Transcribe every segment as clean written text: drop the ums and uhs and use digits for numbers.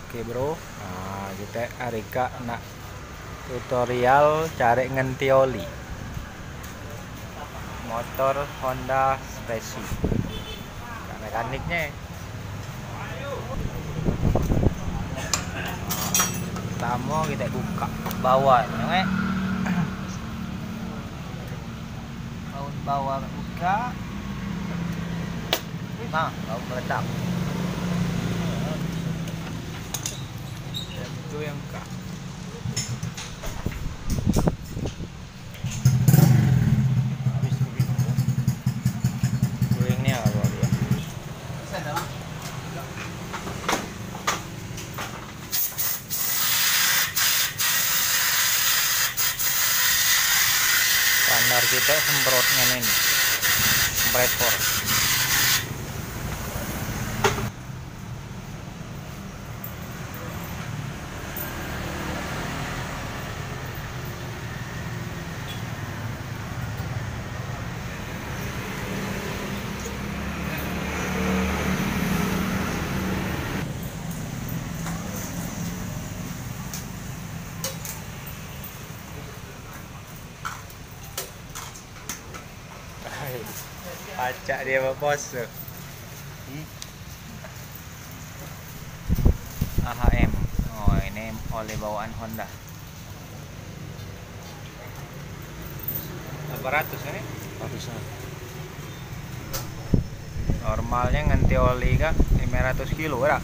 Oke bro, nah, kita Arika nak tutorial cari ngenti oli motor Honda Speci. Nah, mekaniknya pertama kita buka bawahnya, baut bawah buka, nah baut meledak. Itu yang buka. Ini apa dia? Standar kita semprotnya ini, kompresor. Pacak dia bos. AHM. Oh, ini oli bawaan Honda. 800 ini? 800. Normalnya nganti oli kak 500 kilo lah.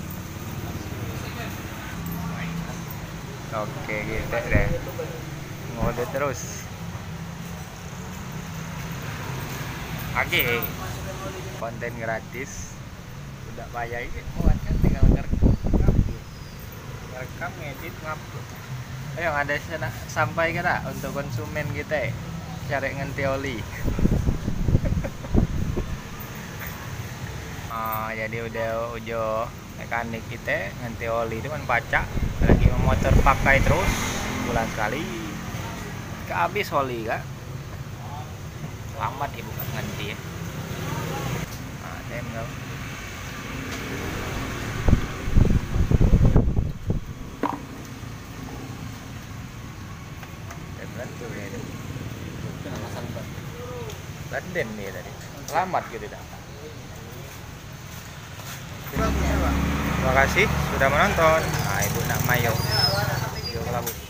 Oke, gitu deh. Ngode terus. Oke, konten gratis udah bayar ini buat kan tinggal ngerekam ngedit ngupload. Ayo ada sampai kita untuk konsumen kita cari ngenti oli. Jadi udah ujo mekanik kita ngenti oli itu kan pacak lagi motor pakai terus bulan sekali kehabis oli kak. Lambat ibu kan ganti ya. Nah, tem tau. Tem tuh ya itu. Banden nih tadi. Lambat gitu dah. Terima kasih sudah menonton. Nah, Ibu Nak Mayo. Video